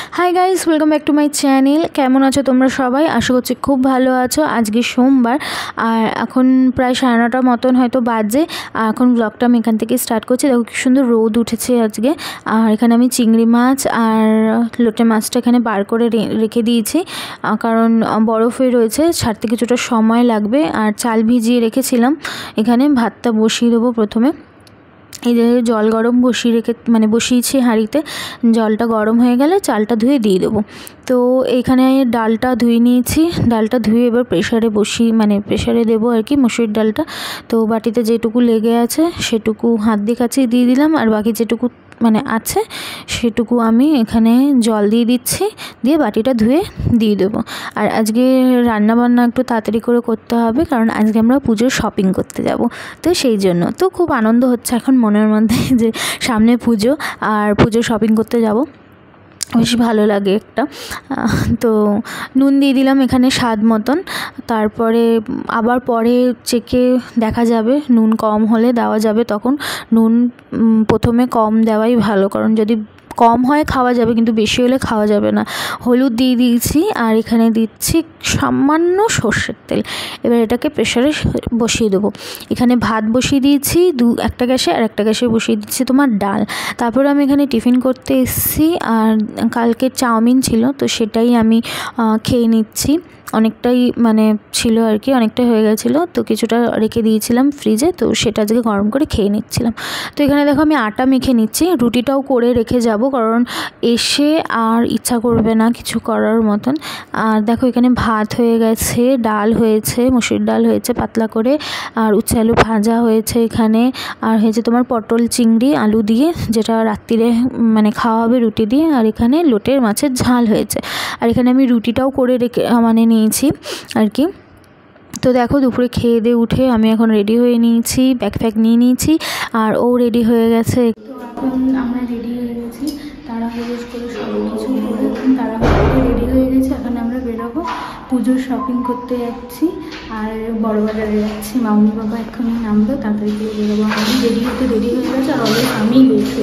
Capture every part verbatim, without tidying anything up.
High guys welcome back to my channel. केमन आछो तोमरा सबाई? आशा करछि खूब भालो आछो। आजके सोमवार और एखन प्राय साढ़े नटार मतन हयतो बाजे। और एखन ब्लगटा आमि एखान थेके स्टार्ट करछि। देखो कि सुंदर रोद उठेছে आजके। और एखाने आमि चिंगड़ी माछ और लोटे माछटा एखाने बार करे रेखे दिएछि, कारण बरफे रयेছে, ছাড়তে কিছুটা সময় লাগবে। আর চাল ভিজিয়ে রেখেছিলাম। এখানে ভাতটা বসিয়ে দেবো প্রথমে। এই যে জল গরম বসিয়ে রেখে মানে বসিয়েছি হাঁড়িতে, জলটা গরম হয়ে গেলে চালটা ধুয়ে দিয়ে দেবো। তো এইখানে ডালটা ধুয়ে নিয়েছি, ডালটা ধুয়ে এবার প্রেসারে বসি মানে প্রেসারে দেবো আর কি মসুর ডালটা। তো বাটিতে যেটুকু লেগে আছে সেটুকু হাত দিয়ে কাছে দিয়ে দিলাম, আর বাকি যেটুকু মানে আছে সেটুকু আমি এখানে জল দিয়ে দিচ্ছি, দিয়ে বাটিটা ধুয়ে দিয়ে দেবো। আর আজকে রান্না বান্না একটু তাড়াতাড়ি করে করতে হবে, কারণ আজকে আমরা পুজোর শপিং করতে যাব। তো সেই জন্য তো খুব আনন্দ হচ্ছে এখন মনের মধ্যে যে সামনে পুজো আর পুজোর শপিং করতে যাব, বেশ ভালো লাগে একটা। তো নুন দিয়ে দিলাম এখানে স্বাদ মতন, তারপরে আবার পরে চেকে দেখা যাবে নুন কম হলে দেওয়া যাবে। তখন নুন প্রথমে কম দেওয়াই ভালো, কারণ যদি কম হয় খাওয়া যাবে কিন্তু বেশি হলে খাওয়া যাবে না। হলুদ দিয়ে দিয়েছি আর এখানে দিচ্ছি সামান্য সর্ষের তেল। এবার এটাকে প্রেসারে বসিয়ে দেবো। এখানে ভাত বসিয়ে দিয়েছি দু একটা গ্যাসে, আর একটা গ্যাসে বসিয়ে দিচ্ছি তোমার ডাল। তারপরে আমি এখানে টিফিন করতে এসেছি, আর কালকে চাউমিন ছিল তো সেটাই আমি খেয়ে নিচ্ছি। অনেকটাই মানে ছিল আর কি, অনেকটাই হয়ে গেছিলো, তো কিছুটা রেখে দিয়েছিলাম ফ্রিজে, তো সেটা আজকে গরম করে খেয়ে নিচ্ছিলাম। তো এখানে দেখো আমি আটা মেখে নিচ্ছি, রুটিটাও করে রেখে যাব, কারণ এসে আর ইচ্ছা করবে না কিছু করার মতন। আর দেখো এখানে ভাত হয়ে গেছে, ডাল হয়েছে, মসুর ডাল হয়েছে পাতলা করে, আর উচ্ছে আলু ভাজা হয়েছে এখানে, আর হয়েছে তোমার পটল চিংড়ি আলু দিয়ে, যেটা রাত্রিরে মানে খাওয়া হবে রুটি দিয়ে। আর এখানে লোটের মাছের ঝাল হয়েছে, আর এখানে আমি রুটিটাও করে রেখে মানে নিয়েছি আর কি। তো দেখো দুপুরে খেয়ে দিয়ে উঠে আমি এখন রেডি হয়ে নিয়েছি, ব্যাগ ফ্যাগ নিয়ে নিয়েছি, আর ও রেডি হয়ে গেছে। তো এখন আমরা রেডি হয়ে গেছি, তাড়াহুড়ো করে সব কিছু করে এখন তাড়াহুড়ো করে রেডি হয়ে গেছি। এখন আমরা বেরোবো, পুজোর শপিং করতে যাচ্ছি, আর বড় বাজারে যাচ্ছি। মামনি বাবা এক্ষুনি নামলো, তাড়াতাড়ি করে বেরোবো। আমি রেডি হতে রেডি হয়ে গেছে, আর অলরেডি আমিই গেছি।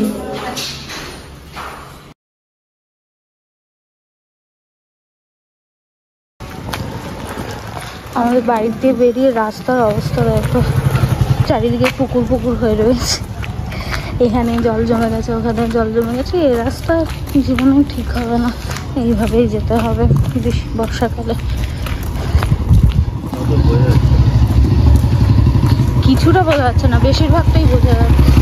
আমাদের বাড়ি দিয়ে বেরিয়ে রাস্তার অবস্থা দেখো, চারিদিকে পুকুর পুকুর হয়ে রয়েছে। এখানে জল জমে গেছে, ওখানে জল জমে গেছে। এই রাস্তা জীবনেও ঠিক হবে না, এইভাবেই যেতে হবে বেশি বর্ষাকালে। কিছুটা বোঝা যাচ্ছে না, বেশিরভাগটাই বোঝা যাচ্ছে।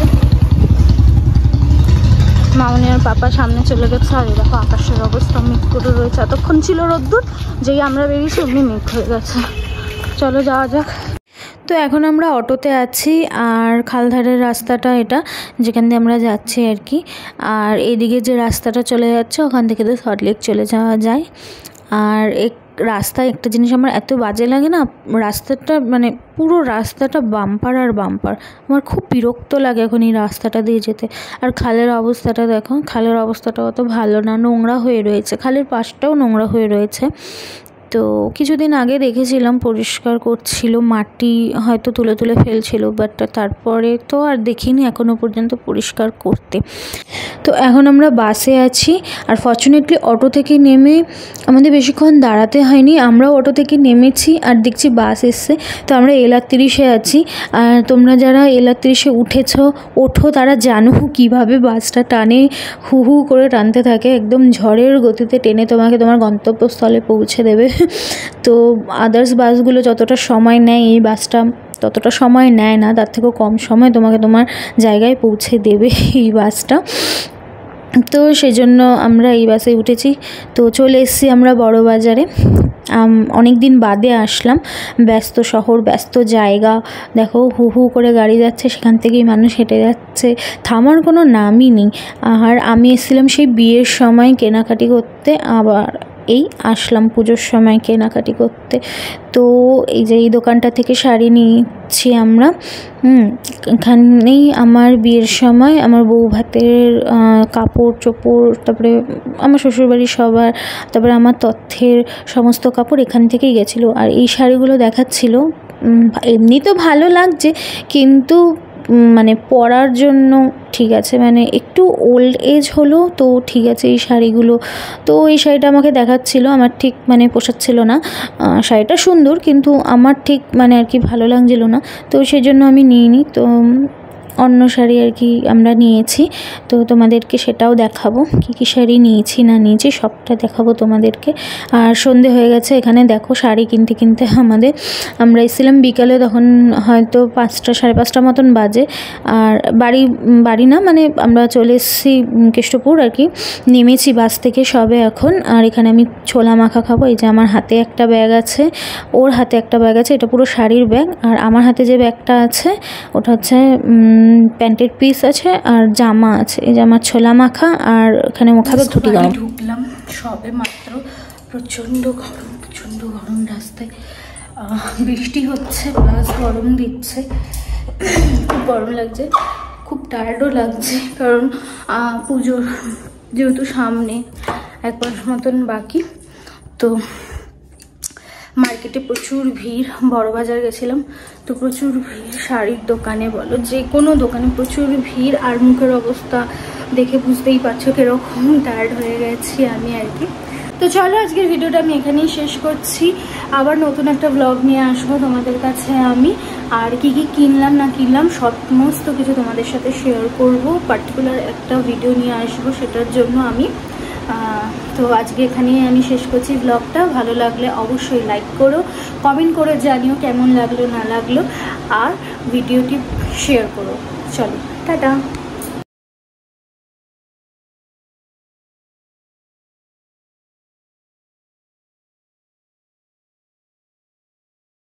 মামনি আর পাপা সামনে চলে গেছে, আর দেখো আকাশের অবস্থা মেঘ করে রয়েছে। এতক্ষণ ছিল রোদ্দুর, যেই আমরা বেরিয়েছি অমনি মেঘ হয়ে গেছে। চলো যাওয়া যাক। তো এখন আমরা অটোতে আছি, আর খালধারের রাস্তাটা এটা যেখান দিয়ে আমরা যাচ্ছি আর কি। আর এদিকে যে রাস্তাটা চলে যাচ্ছে ওখান থেকে তো সল্টলেক চলে যাওয়া যায়। আর এক রাস্তায় একটা জিনিস আমার এত বাজে লাগে না, রাস্তাটা মানে পুরো রাস্তাটা বাম্পার আর বাম্পার। আমার খুব বিরক্ত লাগে এখন এই রাস্তাটা দিয়ে যেতে। আর খালের অবস্থাটা দেখো, খালের অবস্থাটা অত ভালো না, নোংরা হয়ে রয়েছে, খালের পাশটাও নোংরা হয়ে রয়েছে। তো কিছুদিন আগে দেখেছিলাম পরিষ্কার করছিল, মাটি হয়তো তুলে তুলে ফেলছিল, বাট তারপরে তো আর দেখিনি এখনও পর্যন্ত পরিষ্কার করতে। তো এখন আমরা বাসে আছি, আর ফর্চুনেটলি অটো থেকে নেমে আমাদের বেশিক্ষণ দাঁড়াতে হয়নি। আমরাও অটো থেকে নেমেছি, আর দেখছি বাস এসছে। তো আমরা এল আটত্রিশে আছি, আর তোমরা যারা এল আটত্রিশে উঠেছ ওঠো তারা জানো কীভাবে বাসটা টানে, হু হু করে টানতে থাকে, একদম ঝড়ের গতিতে টেনে তোমাকে তোমার গন্তব্যস্থলে পৌঁছে দেবে। তো আদার্স বাসগুলো যতটা সময় নেয় এই বাসটা ততটা সময় নেয় না, তার থেকেও কম সময় তোমাকে তোমার জায়গায় পৌঁছে দেবে এই বাসটা। তো সেই জন্য আমরা এই বাসে উঠেছি। তো চলে এসেছি আমরা বড় বাজারে, অনেক দিন বাদে আসলাম। ব্যস্ত শহর, ব্যস্ত জায়গা, দেখো হু হু করে গাড়ি যাচ্ছে, সেখান থেকেই মানুষ হেঁটে যাচ্ছে, থামার কোনো নামই নেই। আর আমি এসেছিলাম সেই বিয়ের সময় কেনাকাটি করতে, আবার এই আসলাম পুজোর সময় কেনাকাটি করতে। তো এই যে এই দোকানটা থেকে শাড়ি নিচ্ছি আমরা। হুম এখানেই আমার বিয়ের সময় আমার বউ ভাতের কাপড় চোপড়, তারপরে আমার শ্বশুরবাড়ির সবার, তারপরে আমার তথ্যের সমস্ত কাপড় এখান থেকেই গেছিলো। আর এই শাড়িগুলো দেখাচ্ছিল, এমনি তো ভালো লাগছে, কিন্তু মানে পরার জন্য ঠিক আছে, মানে একটু ওল্ড এজ হলো তো ঠিক আছে এই শাড়িগুলো। তো এই শাড়িটা আমাকে দেখাচ্ছিলো, আমার ঠিক মানে পোষাচ্ছিল না। শাড়িটা সুন্দর কিন্তু আমার ঠিক মানে আর কি ভালো লাগছিল না, তো সেই জন্য আমি নিইনি। তো অন্য শাড়ি আর কি আমরা নিয়েছি, তো তোমাদেরকে সেটাও দেখাবো কী কী শাড়ি নিয়েছি না নিয়েছি সবটা দেখাবো তোমাদেরকে। আর সন্ধে হয়ে গেছে, এখানে দেখো শাড়ি কিনতে কিনতে আমাদের, আমরা এসেছিলাম বিকালে, তখন হয়তো পাঁচটা সাড়ে পাঁচটা মতন বাজে। আর বাড়ি বাড়ি না মানে আমরা চলে এসেছি কেষ্টপুর আর কি, নেমেছি বাস থেকে সবে এখন। আর এখানে আমি ছোলা মাখা খাবো। এই যে আমার হাতে একটা ব্যাগ আছে, ওর হাতে একটা ব্যাগ আছে, এটা পুরো শাড়ির ব্যাগ। আর আমার হাতে যে ব্যাগটা আছে ওটা হচ্ছে প্যান্টের পিস আছে আর জামা আছে। এই যে আমার ছোলা মাখা, আর এখানে মুখাবে ঘুটি গরম। ঢুকলাম সবে মাত্র, প্রচণ্ড গরম, প্রচণ্ড গরম রাস্তায়, বৃষ্টি হচ্ছে প্লাস গরম দিচ্ছে, খুব গরম লাগছে, খুব টায়ার্ডও লাগছে, কারণ পুজোর যেহেতু সামনে এক মাস মতন বাকি। তো মার্কেটে প্রচুর ভিড়, বড় বাজার গেছিলাম তো প্রচুর ভিড়, শাড়ির দোকানে বলো যে কোনো দোকানে প্রচুর ভিড়। আর মুখের অবস্থা দেখে বুঝতেই পারছো কীরকম টায়ার্ড হয়ে গেছি আমি আর কি। তো চলো আজকের ভিডিওটা আমি এখানেই শেষ করছি, আবার নতুন একটা ব্লগ নিয়ে আসবো তোমাদের কাছে আমি। আর কি কি কিনলাম না কিনলাম সমস্ত কিছু তোমাদের সাথে শেয়ার করব, পার্টিকুলার একটা ভিডিও নিয়ে আসবো সেটার জন্য আমি। তো আজকে এখানেই আমি শেষ করছি ব্লগটা। ভালো লাগলে অবশ্যই লাইক করো, কমেন্ট করে জানিও কেমন লাগলো না লাগলো, আর ভিডিওটি শেয়ার করো। চলো টাটা।